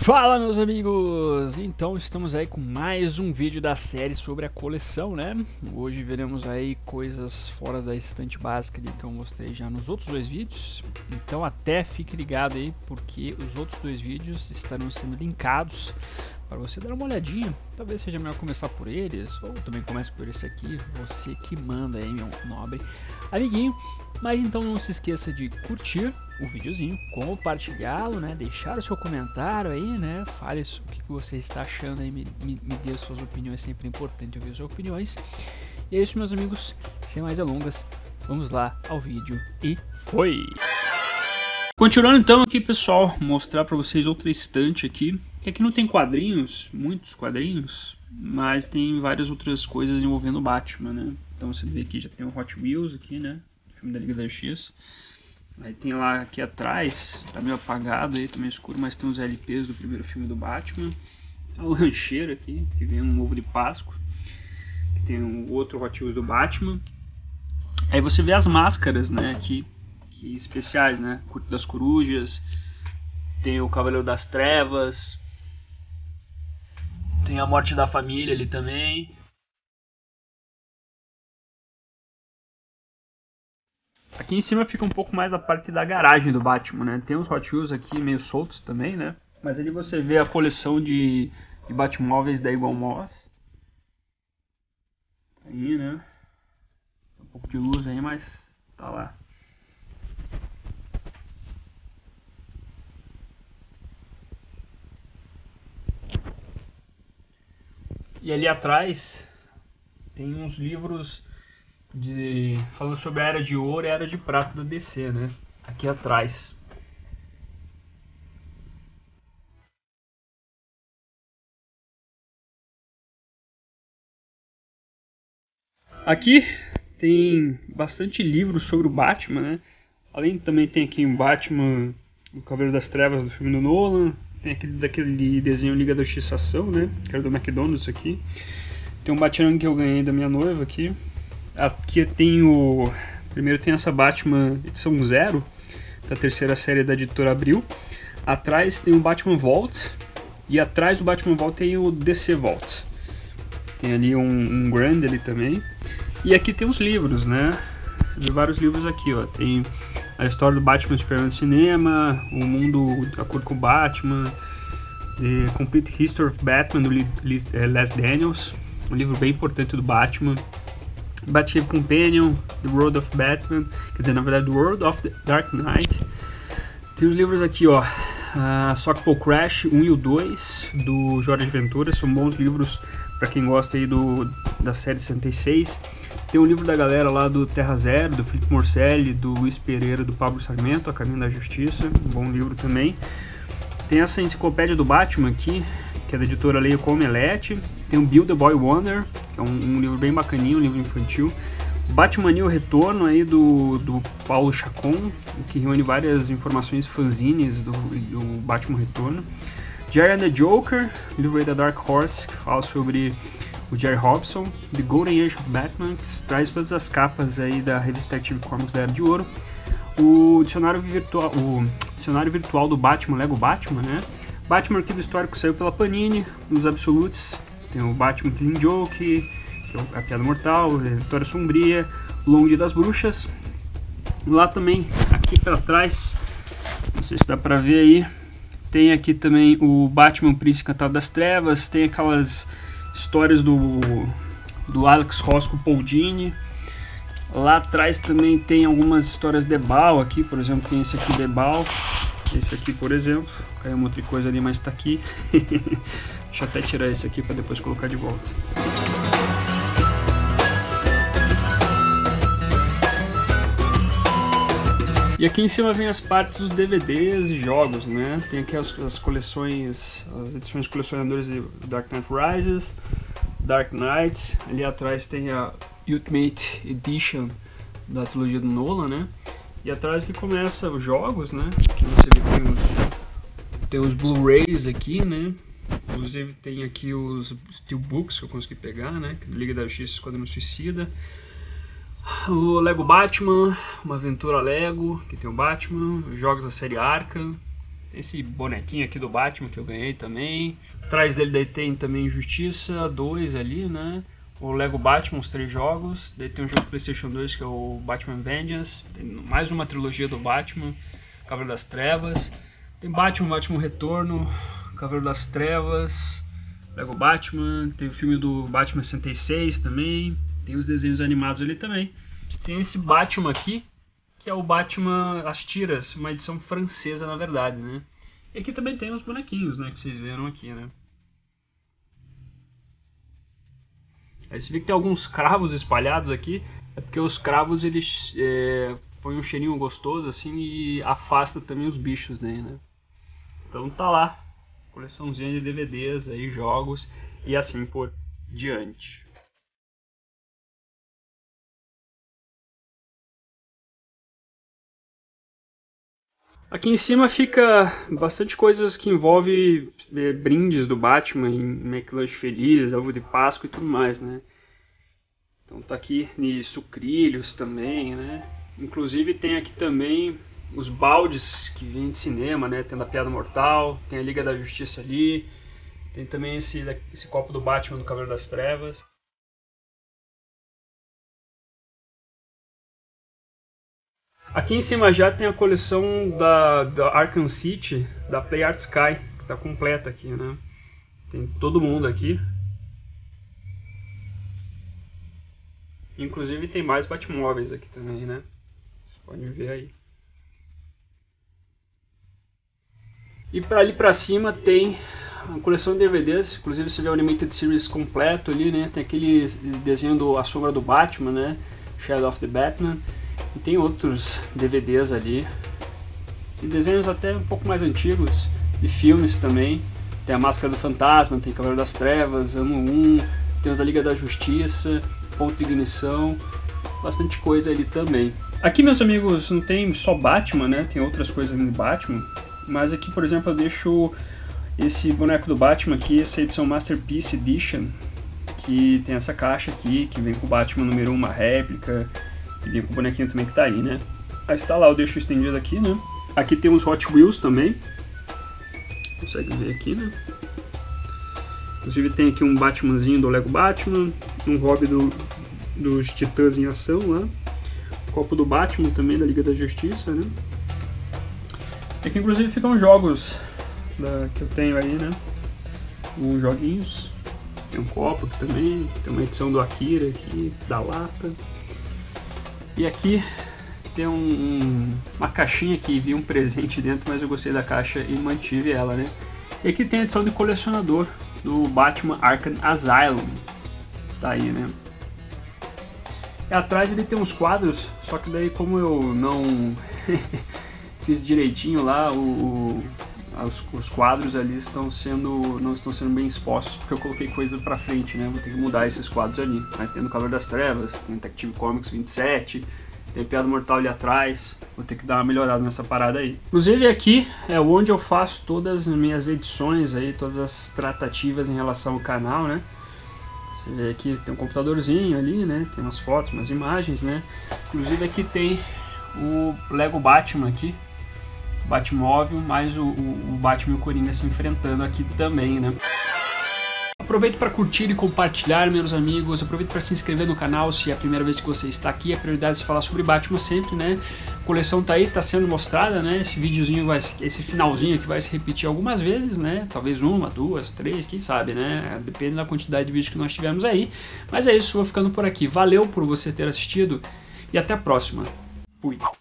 Fala, meus amigos! Então estamos aí com mais um vídeo da série sobre a coleção, né? Hoje veremos aí coisas fora da estante básica ali que eu mostrei já nos outros dois vídeos. Então até fique ligado aí, porque os outros dois vídeos estarão sendo linkados para você dar uma olhadinha. Talvez seja melhor começar por eles, ou também comece por esse aqui, você que manda aí, meu nobre amiguinho. Mas então não se esqueça de curtir o videozinho, compartilhá-lo, né? Deixar o seu comentário aí, né? Fale o que você está achando aí, me dê suas opiniões, sempre importante ouvir suas opiniões. E é isso, meus amigos, sem mais delongas, vamos lá ao vídeo e foi! Continuando então aqui, pessoal, mostrar para vocês outra estante aqui, que aqui não tem quadrinhos, muitos quadrinhos, mas tem várias outras coisas envolvendo o Batman, né? Então você vê aqui, já tem o Hot Wheels aqui, né? Filme da Liga da Justiça. Aí tem lá aqui atrás, tá meio apagado aí, tá meio escuro, mas tem os LPs do primeiro filme do Batman. Tem o rancheiro aqui, que vem um ovo de Páscoa. Que tem um outro Hot Wheels do Batman. Aí você vê as máscaras, né, aqui, que especiais, né, Curto das Corujas. Tem o Cavaleiro das Trevas. Tem a Morte da Família ali também. Aqui em cima fica um pouco mais a parte da garagem do Batman, né? Tem uns Hot Wheels aqui meio soltos também, né? Mas ali você vê a coleção de Batmóveis da Eagle Moss. Aí, né? Um pouco de luz aí, mas tá lá. E ali atrás tem uns livros falando sobre a Era de Ouro e a Era de Prata da DC, né? Aqui atrás. Aqui tem bastante livros sobre o Batman, né? Além também tem aqui um Batman, o Cavaleiro das Trevas do filme do Nolan. Tem daquele desenho Liga da Justiça Ação, né? Que era do McDonald's aqui. Tem um Batman que eu ganhei da minha noiva aqui. Aqui tem primeiro tem essa Batman edição 0, da terceira série da editora Abril. Atrás tem o Batman Vault. E atrás do Batman Vault tem o DC Vault. Tem ali um Grand ali também. E aqui tem os livros, né? Você vê vários livros aqui, ó. Tem a história do Batman Superman no cinema, o mundo de acordo com o Batman, The Complete History of Batman, do Les Daniels, um livro bem importante do Batman. Batman Companion, The World of Batman, quer dizer, na verdade, The World of the Dark Knight. Tem os livros aqui, ó, Sockpole Crash 1 e o 2, do Jorge Ventura, são bons livros para quem gosta aí da série 66. Tem um livro da galera lá do Terra Zero, do Felipe Morcelli, do Luiz Pereira, do Pablo Sarmento, A Caminho da Justiça, um bom livro também. Tem essa enciclopédia do Batman aqui, que é da editora Leia com Omelete. Tem o Bill the Boy Wonder, que é um livro bem bacaninho, um livro infantil. Batmania, o Retorno aí do Paulo Chacon, que reúne várias informações fanzines do Batman Retorno. Jerry and the Joker, livro aí da Dark Horse, que fala sobre o Jerry Robson. The Golden Age of Batman, que traz todas as capas aí da revista Detective Comics da Era de Ouro. O dicionário virtual do Batman, Lego Batman, né? Batman Arquivo Histórico saiu pela Panini, nos Absolutes. Tem o Batman Killing Joke, que é a Piada Mortal, a Vitória Sombria, Longo Dia das Bruxas. Lá também, aqui para trás, não sei se dá pra ver aí, tem aqui também o Batman Príncipe Encantado das Trevas, tem aquelas histórias do Alex Ross com o Paul Dini. Lá atrás também tem algumas histórias de Bal aqui, por exemplo, tem esse aqui de Bal, esse aqui, por exemplo, caiu uma outra coisa ali, mas tá aqui. Deixa eu até tirar esse aqui para depois colocar de volta. E aqui em cima vem as partes dos DVDs e jogos, né? Tem aqui as coleções, as edições colecionadoras de Dark Knight Rises, Dark Knight. Ali atrás tem a Ultimate Edition da trilogia do Nolan, né? E atrás que começa os jogos, né? Aqui você vê que tem os Blu-rays aqui, né? Inclusive tem aqui os Steelbooks que eu consegui pegar, né? Liga da Justiça, Esquadrão Suicida. O Lego Batman, uma aventura Lego, que tem o Batman, jogos da série Arkham, Tem esse bonequinho aqui do Batman que eu ganhei também. Atrás dele daí tem também Justiça 2 ali, né? O Lego Batman, os 3 jogos. Daí tem um jogo do PlayStation 2 que é o Batman Vengeance. Tem mais uma trilogia do Batman, Cavaleiro das Trevas. Tem Batman Retorno, Cavaleiro das Trevas, Lego Batman. Tem o filme do Batman 66 também. Tem os desenhos animados ali também. Tem esse Batman aqui, que é o Batman As Tiras, uma edição francesa na verdade, né? E aqui também tem os bonequinhos, né, que vocês viram aqui, né? Aí você vê que tem alguns cravos espalhados aqui, é porque os cravos eles põem um cheirinho gostoso assim e afasta também os bichos, né? Então tá lá, coleçãozinha de DVDs aí, jogos e assim por diante. Aqui em cima fica bastante coisas que envolvem brindes do Batman, em McLanche Feliz, ovo de Páscoa e tudo mais, né? Então tá aqui de sucrilhos também, né? Inclusive tem aqui também os baldes que vêm de cinema, né? Tem da Piada Mortal, tem a Liga da Justiça ali, tem também esse copo do Batman do Cavaleiro das Trevas. Aqui em cima já tem a coleção da Arkham City, da Play Art Sky, que está completa aqui, né? Tem todo mundo aqui. Inclusive tem mais Batmóveis aqui também, né? Vocês podem ver aí. E para ali para cima tem a coleção de DVDs, inclusive você vê o Animated Series completo ali, né? Tem aquele desenho do A Sombra do Batman, né? Shadow of the Batman. E tem outros DVDs ali, e desenhos até um pouco mais antigos, de filmes também. Tem a Máscara do Fantasma, tem Cavaleiro das Trevas, Ano 1, tem os da Liga da Justiça, Ponto de Ignição, bastante coisa ali também. Aqui, meus amigos, não tem só Batman, né? Tem outras coisas ali de Batman, mas aqui, por exemplo, eu deixo esse boneco do Batman aqui, essa edição Masterpiece Edition, que tem essa caixa aqui, que vem com o Batman número 1, uma réplica, e vem com o bonequinho também que tá aí, né? Aí está lá, eu deixo estendido aqui, né? Aqui tem os Hot Wheels também. Consegue ver aqui, né? Inclusive tem aqui um Batmanzinho do Lego Batman, um Hobby dos Titãs em Ação lá. Copo do Batman também, da Liga da Justiça, né? Aqui inclusive ficam jogos que eu tenho aí, né? Uns joguinhos. Tem um copo aqui também, tem uma edição do Akira aqui, da lata. E aqui tem uma caixinha que vinha um presente dentro, mas eu gostei da caixa e mantive ela, né? E aqui tem a edição de colecionador do Batman Arkham Asylum. Tá aí, né? E atrás ele tem uns quadros, só que daí como eu não fiz direitinho lá, os quadros ali não estão sendo bem expostos, porque eu coloquei coisa pra frente, né? Vou ter que mudar esses quadros ali. Mas tem no Cavaleiro das Trevas, tem Detective Comics 27, tem Piada Mortal ali atrás. Vou ter que dar uma melhorada nessa parada aí. Inclusive aqui é onde eu faço todas as minhas edições aí, todas as tratativas em relação ao canal, né? Você vê aqui tem um computadorzinho ali, né? Tem umas fotos, umas imagens, né? Inclusive aqui tem o Lego Batman aqui, Batmóvel, mais o Batman e o Coringa se enfrentando aqui também, né? Aproveito para curtir e compartilhar, meus amigos. Aproveito para se inscrever no canal se é a primeira vez que você está aqui. A prioridade é se falar sobre Batman sempre, né? A coleção tá aí, tá sendo mostrada, né? Esse videozinho, esse finalzinho aqui vai se repetir algumas vezes, né? Talvez uma, duas, três, quem sabe, né? Depende da quantidade de vídeos que nós tivemos aí. Mas é isso, vou ficando por aqui. Valeu por você ter assistido e até a próxima. Fui.